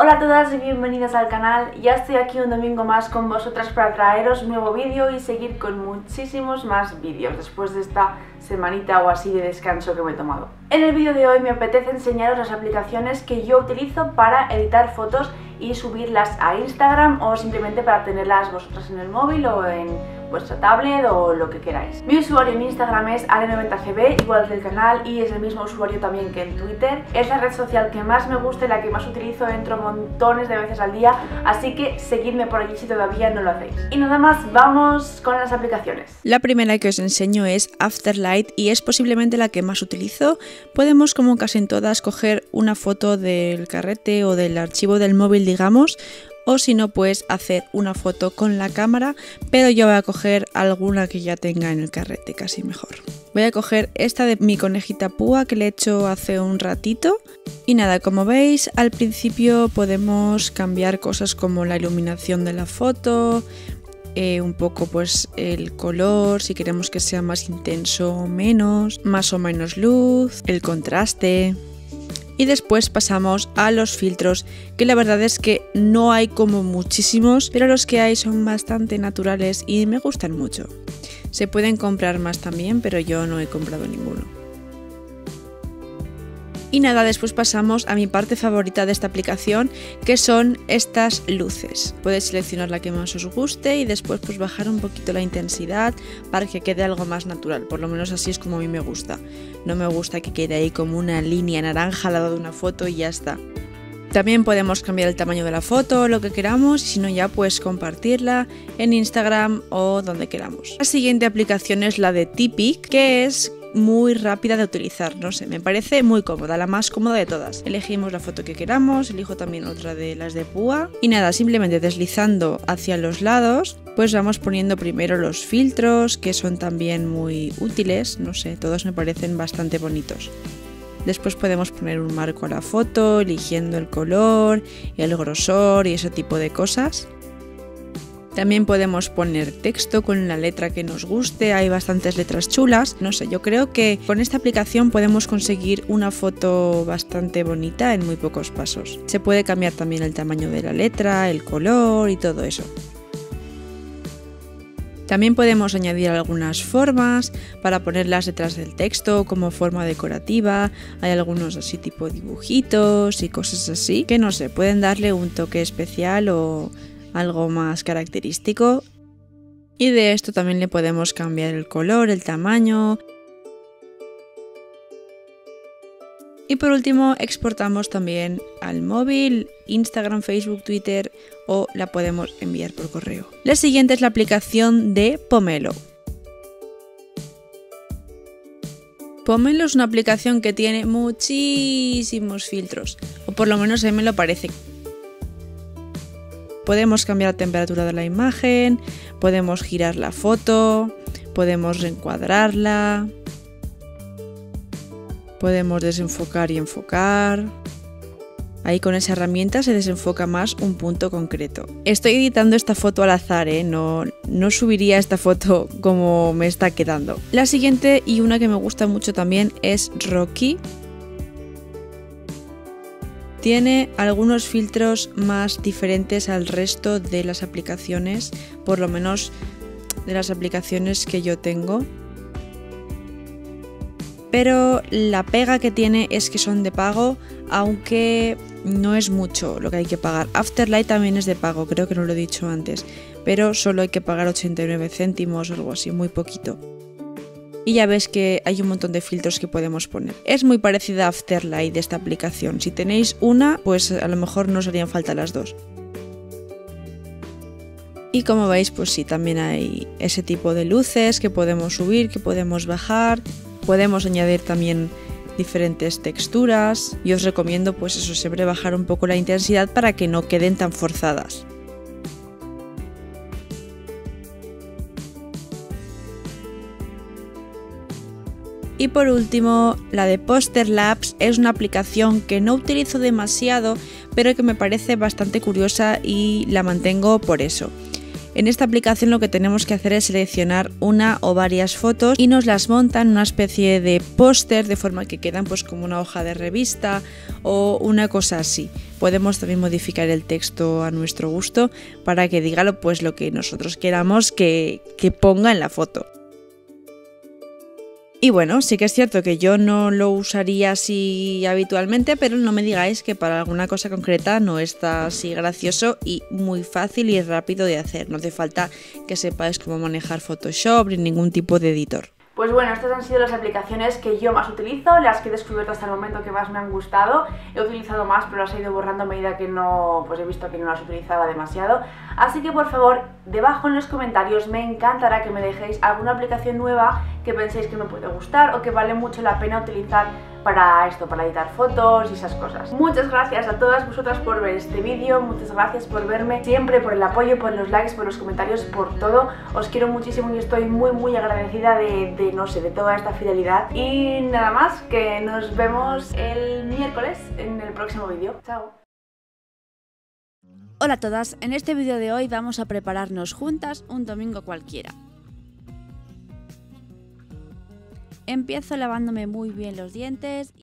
Hola a todas y bienvenidas al canal. Ya estoy aquí un domingo más con vosotras para traeros un nuevo vídeo y seguir con muchísimos más vídeos después de esta semanita o así de descanso que me he tomado. En el vídeo de hoy me apetece enseñaros las aplicaciones que yo utilizo para editar fotos y subirlas a Instagram o simplemente para tenerlas vosotras en el móvil o en vuestra tablet o lo que queráis. Mi usuario en Instagram es ale90cb, igual que el canal, y es el mismo usuario también que en Twitter. Es la red social que más me gusta y la que más utilizo, entro montones de veces al día, así que seguidme por allí si todavía no lo hacéis. Y nada más, vamos con las aplicaciones. La primera que os enseño es Afterlight y es posiblemente la que más utilizo. Podemos, como casi en todas, coger una foto del carrete o del archivo del móvil, digamos, o si no, pues hacer una foto con la cámara, pero yo voy a coger alguna que ya tenga en el carrete, casi mejor. Voy a coger esta de mi conejita púa que le he hecho hace un ratito. Y nada, como veis, al principio podemos cambiar cosas como la iluminación de la foto, un poco pues el color, si queremos que sea más intenso o menos, más o menos luz, el contraste. Y después pasamos a los filtros, que la verdad es que no hay como muchísimos, pero los que hay son bastante naturales y me gustan mucho. Se pueden comprar más también, pero yo no he comprado ninguno. Y nada, después pasamos a mi parte favorita de esta aplicación, que son estas luces. Podéis seleccionar la que más os guste y después pues bajar un poquito la intensidad para que quede algo más natural. Por lo menos así es como a mí me gusta. No me gusta que quede ahí como una línea naranja al lado de una foto y ya está. También podemos cambiar el tamaño de la foto, lo que queramos, y si no ya pues compartirla en Instagram o donde queramos. La siguiente aplicación es la de Tipic, que es muy rápida de utilizar, no sé, me parece muy cómoda, la más cómoda de todas. Elegimos la foto que queramos, elijo también otra de las de púa y nada, simplemente deslizando hacia los lados pues vamos poniendo primero los filtros, que son también muy útiles, no sé, todos me parecen bastante bonitos. Después podemos poner un marco a la foto, eligiendo el color, el grosor y ese tipo de cosas. También podemos poner texto con la letra que nos guste, hay bastantes letras chulas. No sé, yo creo que con esta aplicación podemos conseguir una foto bastante bonita en muy pocos pasos. Se puede cambiar también el tamaño de la letra, el color y todo eso. También podemos añadir algunas formas para ponerlas detrás del texto como forma decorativa. Hay algunos así tipo dibujitos y cosas así que no sé, pueden darle un toque especial o algo más característico. Y de esto también le podemos cambiar el color, el tamaño. Y por último exportamos también al móvil, Instagram, Facebook, Twitter o la podemos enviar por correo. La siguiente es la aplicación de Pomelo. Pomelo es una aplicación que tiene muchísimos filtros, o por lo menos a mí me lo parece. Podemos cambiar la temperatura de la imagen, podemos girar la foto, podemos reencuadrarla, podemos desenfocar y enfocar. Ahí con esa herramienta se desenfoca más un punto concreto. Estoy editando esta foto al azar, no subiría esta foto como me está quedando. La siguiente y una que me gusta mucho también es Rocky. Tiene algunos filtros más diferentes al resto de las aplicaciones, por lo menos de las aplicaciones que yo tengo. Pero la pega que tiene es que son de pago, aunque no es mucho lo que hay que pagar. Afterlight también es de pago, creo que no lo he dicho antes, pero solo hay que pagar 89 céntimos o algo así, muy poquito. Y ya ves que hay un montón de filtros que podemos poner. Es muy parecida a Afterlight de esta aplicación. Si tenéis una, pues a lo mejor no os harían falta las dos. Y como veis, pues sí, también hay ese tipo de luces que podemos subir, que podemos bajar. Podemos añadir también diferentes texturas. Y os recomiendo pues eso, siempre bajar un poco la intensidad para que no queden tan forzadas. Y por último, la de Poster Labs es una aplicación que no utilizo demasiado, pero que me parece bastante curiosa y la mantengo por eso. En esta aplicación lo que tenemos que hacer es seleccionar una o varias fotos y nos las monta en una especie de póster, de forma que quedan pues como una hoja de revista o una cosa así. Podemos también modificar el texto a nuestro gusto para que diga pues lo que nosotros queramos que ponga en la foto. Y bueno, sí que es cierto que yo no lo usaría así habitualmente, pero no me digáis que para alguna cosa concreta no está así gracioso y muy fácil y rápido de hacer. No hace falta que sepáis cómo manejar Photoshop ni ningún tipo de editor. Pues bueno, estas han sido las aplicaciones que yo más utilizo, las que he descubierto hasta el momento que más me han gustado. He utilizado más, pero las he ido borrando a medida que no, pues he visto que no las utilizaba demasiado. Así que por favor, debajo en los comentarios me encantará que me dejéis alguna aplicación nueva que penséis que me puede gustar o que vale mucho la pena utilizar para esto, para editar fotos y esas cosas. Muchas gracias a todas vosotras por ver este vídeo, muchas gracias por verme siempre, por el apoyo, por los likes, por los comentarios, por todo. Os quiero muchísimo y estoy muy agradecida de toda esta fidelidad. Y nada más, que nos vemos el miércoles en el próximo vídeo. Chao. Hola a todas, en este vídeo de hoy vamos a prepararnos juntas un domingo cualquiera. Empiezo lavándome muy bien los dientes